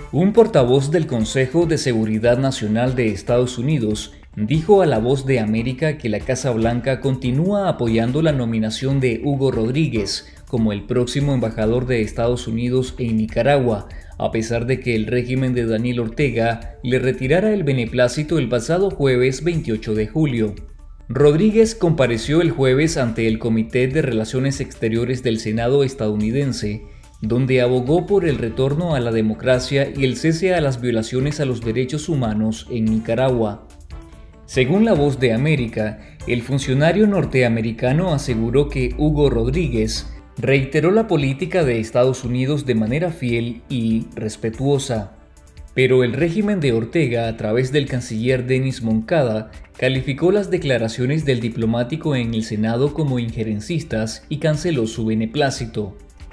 Un portavoz del Consejo de Seguridad Nacional de Estados Unidos dijo a La Voz de América que la Casa Blanca continúa apoyando la nominación de Hugo Rodríguez como el próximo embajador de Estados Unidos en Nicaragua, a pesar de que el régimen de Daniel Ortega le retirara el beneplácito el pasado jueves 28 de julio. Rodríguez compareció el jueves ante el Comité de Relaciones Exteriores del Senado estadounidense, donde abogó por el retorno a la democracia y el cese a las violaciones a los derechos humanos en Nicaragua. Según La Voz de América, el funcionario norteamericano aseguró que Hugo Rodríguez reiteró la política de Estados Unidos de manera fiel y respetuosa. Pero el régimen de Ortega, a través del canciller Denis Moncada, calificó las declaraciones del diplomático en el Senado como injerencistas y canceló su beneplácito.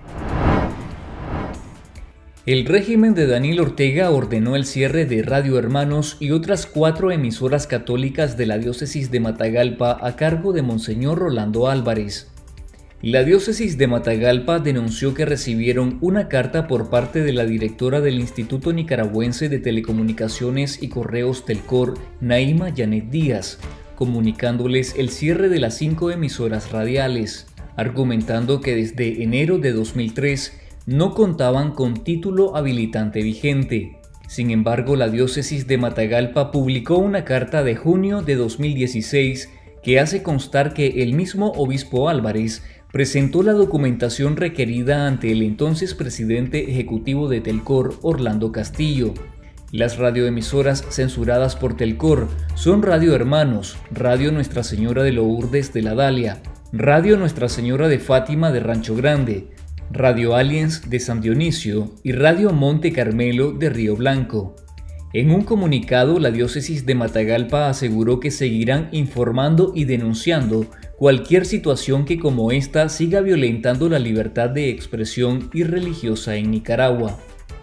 El régimen de Daniel Ortega ordenó el cierre de Radio Hermanos y otras 4 emisoras católicas de la diócesis de Matagalpa a cargo de Monseñor Rolando Álvarez. La diócesis de Matagalpa denunció que recibieron una carta por parte de la directora del Instituto Nicaragüense de Telecomunicaciones y Correos Telcor, Naima Janet Díaz, comunicándoles el cierre de las 5 emisoras radiales, argumentando que desde enero de 2003 no contaban con título habilitante vigente. Sin embargo, la diócesis de Matagalpa publicó una carta de junio de 2016 que hace constar que el mismo obispo Álvarez presentó la documentación requerida ante el entonces presidente ejecutivo de Telcor, Orlando Castillo. Las radioemisoras censuradas por Telcor son Radio Hermanos, Radio Nuestra Señora de Lourdes de la Dalia, Radio Nuestra Señora de Fátima de Rancho Grande, Radio Aliens de San Dionisio y Radio Monte Carmelo de Río Blanco. En un comunicado, la diócesis de Matagalpa aseguró que seguirán informando y denunciando cualquier situación que como esta siga violentando la libertad de expresión y religiosa en Nicaragua.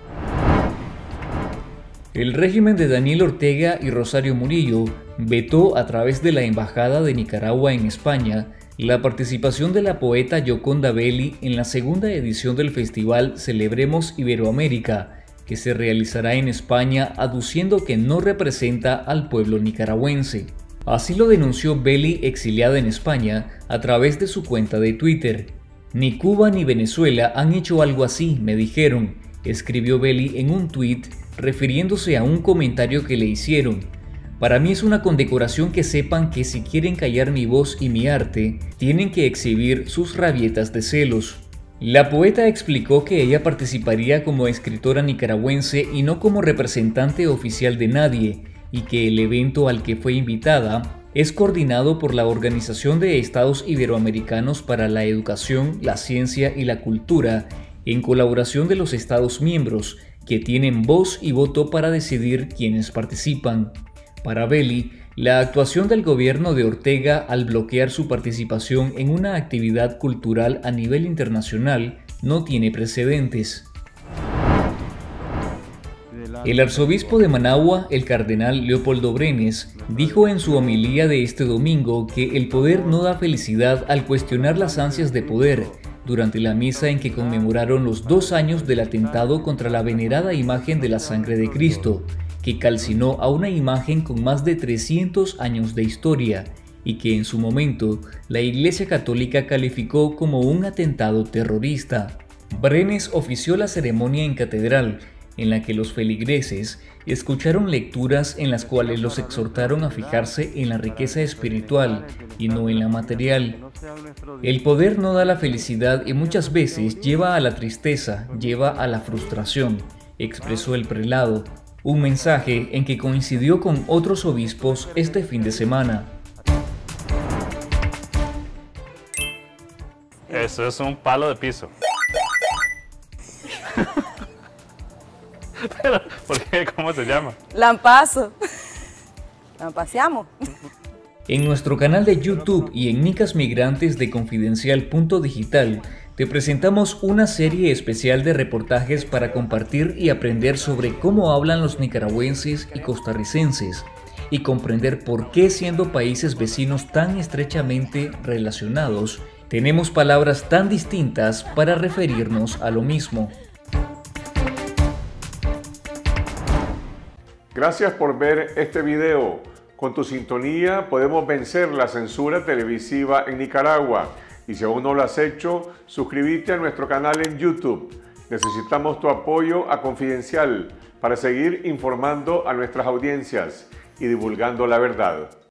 El régimen de Daniel Ortega y Rosario Murillo vetó a través de la Embajada de Nicaragua en España la participación de la poeta Yoconda Belli en la segunda edición del festival Celebremos Iberoamérica, que se realizará en España, aduciendo que no representa al pueblo nicaragüense. Así lo denunció Belli, exiliada en España, a través de su cuenta de Twitter. Ni Cuba ni Venezuela han hecho algo así, me dijeron, escribió Belli en un tuit refiriéndose a un comentario que le hicieron. Para mí es una condecoración que sepan que si quieren callar mi voz y mi arte, tienen que exhibir sus rabietas de celos. La poeta explicó que ella participaría como escritora nicaragüense y no como representante oficial de nadie, y que el evento al que fue invitada es coordinado por la Organización de Estados Iberoamericanos para la Educación, la Ciencia y la Cultura, en colaboración de los Estados miembros, que tienen voz y voto para decidir quiénes participan. Para Belli, la actuación del gobierno de Ortega al bloquear su participación en una actividad cultural a nivel internacional no tiene precedentes. El arzobispo de Managua, el cardenal Leopoldo Brenes, dijo en su homilía de este domingo que el poder no da felicidad al cuestionar las ansias de poder, durante la misa en que conmemoraron los 2 años del atentado contra la venerada imagen de la sangre de Cristo, que calcinó a una imagen con más de 300 años de historia y que en su momento la Iglesia Católica calificó como un atentado terrorista. Brenes ofició la ceremonia en catedral, en la que los feligreses escucharon lecturas en las cuales los exhortaron a fijarse en la riqueza espiritual y no en la material. El poder no da la felicidad y muchas veces lleva a la tristeza, lleva a la frustración, expresó el prelado, un mensaje en que coincidió con otros obispos este fin de semana. Eso es un palo de piso. Pero, ¿por qué? ¿Cómo se llama? Lampazo. Lampaseamos. En nuestro canal de YouTube y en Nicas Migrantes de Confidencial.digital te presentamos una serie especial de reportajes para compartir y aprender sobre cómo hablan los nicaragüenses y costarricenses y comprender por qué, siendo países vecinos tan estrechamente relacionados, tenemos palabras tan distintas para referirnos a lo mismo. Gracias por ver este video. Con tu sintonía podemos vencer la censura televisiva en Nicaragua. Y si aún no lo has hecho, suscríbete a nuestro canal en YouTube. Necesitamos tu apoyo a Confidencial para seguir informando a nuestras audiencias y divulgando la verdad.